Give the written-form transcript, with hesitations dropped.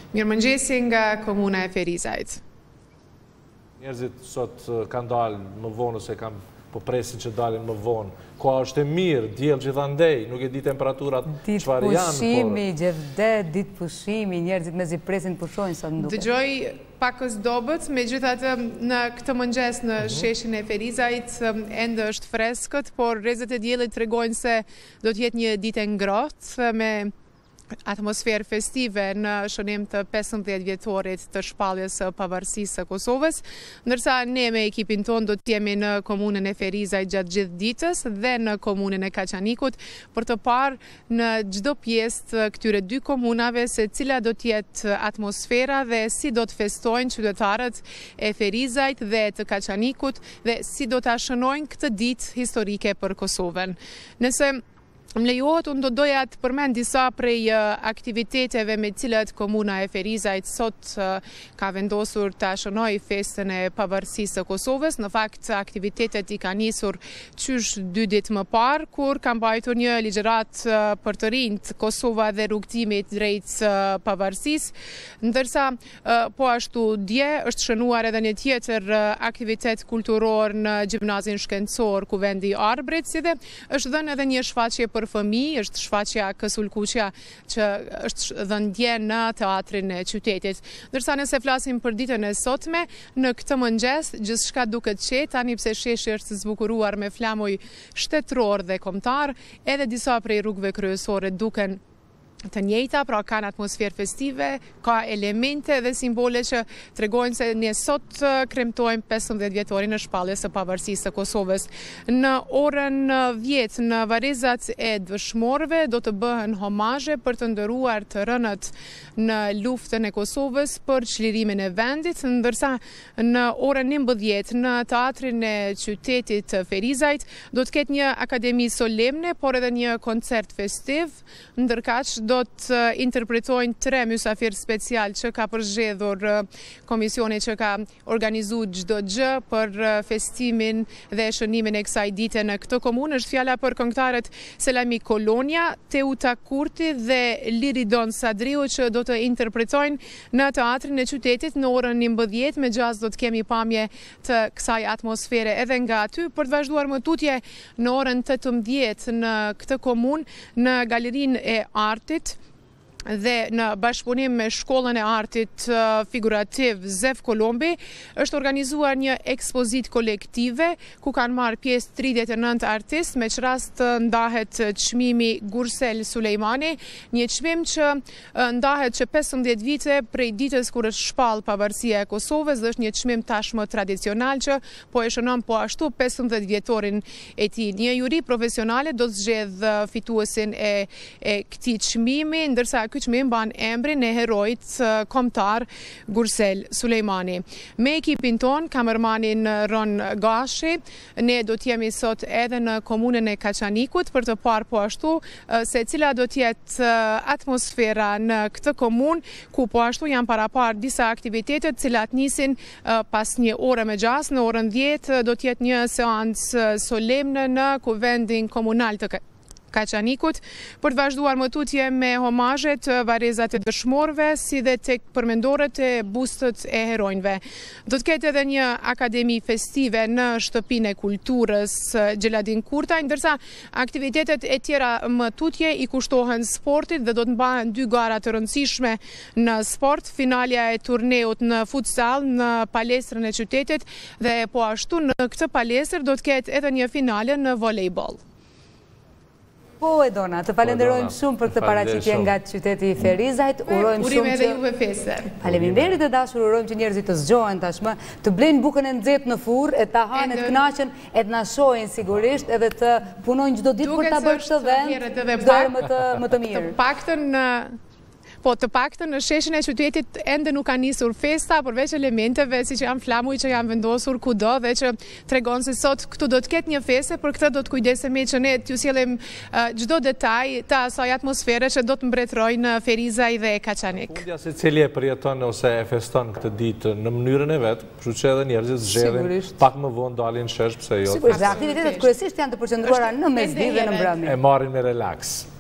Mirëmëngjesi nga komuna e Ferizajt. Njerëzit sot kanë dalë më vonë ose kanë po presin që dalin më vonë. Koha është e mirë, diell gjithandej, nuk e di temperaturat çfarë janë. Ditë pushimi, gjevdet, ditë pushimi, njerëzit mezi presin pushojnë sa më duket. Dëgjoj pakës dobët, megjithatë në këtë mëngjes në sheshin e Ferizajt ende është freskët, por rrezet e diellit tregojnë se do të jetë një ditë e ngrohtë me atmosferë festive në shënim të 15 vjetorit të shpalljes së pavarësisë së Kosovës, ndërsa ne me ekipin tonë do të jemi në komunën e Ferizajt gjatë gjithë ditës dhe në komunën e Kaçanikut për të parë në çdo pjesë të këtyre dy komunave se cila do të jetë atmosfera dhe si do të festojnë qytetarët e Ferizajt dhe të Kaçanikut dhe si do ta shënojnë këtë ditë historike për Kosovën. Nëse më lejohet, unë do doja të përmend disa prej aktiviteteve me cilat komuna e Ferizajt sot ka vendosur të shënojë festën e pavarësisë së Kosovës. Në fakt, aktivitetet i ka nisur qysh 2 ditë më parë, kur ka mbajtur një ligjërat për të rinjt Kosova dhe rrugtimit drejt pavarësisë, ndërsa po ashtu dje është shënuar edhe një tjetër aktivitet kulturor në gjimnazin shkencor Kuvendi i Arbrit, si dhe është dhënë edhe një shfaqje për fëmijë, është shfaqja Kësulkuqja që është dhënë dje në teatrin e qytetit. Ndërsa nëse flasim për ditën e sotme, në këtë mëngjes gjithçka duket qetë, tani pse sheshi është zbukuruar me flamuj shtetëror dhe kombëtar, edhe disa prej rrugëve kryesore duken të njëjta, pra kanë atmosferë festive, ka elemente dhe simbole që tregojnë se ne sot kremtojmë 15 vjetorin e shpalljes së pavarësisë së Kosovës. Në orën 10 në varrezat e dëshmorëve do të bëhen homazhe për të nderuar të rënët në luftën e Kosovës për çlirimin e vendit, ndërsa në orën 11 në teatrin e qytetit të Ferizajt do të ketë një akademi solemne, por edhe një koncert festiv, ndërkaq do të interpretojnë 3 mysafir special që ka përzgjedhur komisioni që ka organizuar çdo gjë për festimin dhe shënimin e kësaj dite në këtë komunë. Është fjala për këngëtarët Selami Kolonia, Teuta Kurti dhe Liridon Sadriu që do të interpretojnë në teatrin e qytetit në orën 11. Me gjaz do të kemi pamje të kësaj atmosfere edhe nga aty për të vazhduar më tutje në orën 18 në këtë komunë në galerinë e artit dhe në bashkëpunim me Shkollën e Artit Figurativ Zef Kolombi është organizuar një ekspozit kolektive ku kanë marrë pjesë 39 artistë, me që rast ndahet çmimi Gursel Sulejmani, një çmim që ndahet që 15 vite prej ditës kur është shpall pavarësia e Kosovës dhe është një çmim tashmë tradicional që po e shënon po ashtu 15 vjetorin e tij. Një juri profesionale do të zgjedh fituesin e këtij çmimi, ndërsa ky çmim mban emrin e herojit kombëtar Gursel Sulejmani. Me ekipin ton, kamermanin Ron Gashi, ne do të jemi sot edhe në komunën e Kaçanikut për të parë po ashtu se cila do të jetë atmosfera në këtë komunë, ku po ashtu janë parapar disa aktivitete të cilat nisin pas një ore me gjas. Në orën 10 do të jetë një seancë solemne në Kuvendin Komunal të Kaçanikut për të vazhduar më tutje me homazhet, varrezat e dëshmorëve si dhe tek përmendorët e bustët e heronjve. Do të ketë edhe një akademi festive në Shtëpinë e Kulturës Gjeladin Kurtaj, ndërsa aktivitetet e tjera më tutje i kushtohen sportit dhe do të mbahen 2 gara të rëndësishme në sport, finalja e turneut në futsal në palestrën e qytetit dhe po ashtu në këtë palestër do të ketë edhe një finale në volejboll. Po, Edona, të falenderojmë shumë për këtë paraqitje nga qyteti i Ferizajt. Urojmë shumë edhe juve feste. Faleminderit e dashur, urojmë që njerëzit të zgjohen tashmë, të blejnë bukën e nxehtë në furrë, e ta hanë, të kënaqen, e të na shohin sigurisht, edhe të punojnë çdo ditë për ta bërë këtë vend çdo herë më të mirë. Të paktën në sheshin e qytetit ende nuk ka nisur festa, përveç elementeve si që janë flamuj që janë vendosur kudo dhe që tregon se sot këtu do të ketë një feste, për këtë do të kujdesemi që ne t'ju sjellim çdo detaj të asaj atmosfere që do të mbretërojë në Ferizaj dhe Kaçanik. Fundja se cili e përjeton ose e feston këtë ditë në mënyrën e vet, kështu që edhe njerëzit zgjedhin pak më vonë dalin shesh pse jo. Sigurisht, aktivitetet kryesisht janë të përqendruara në mesditë dhe në mbrëmje. E marrin me relaks.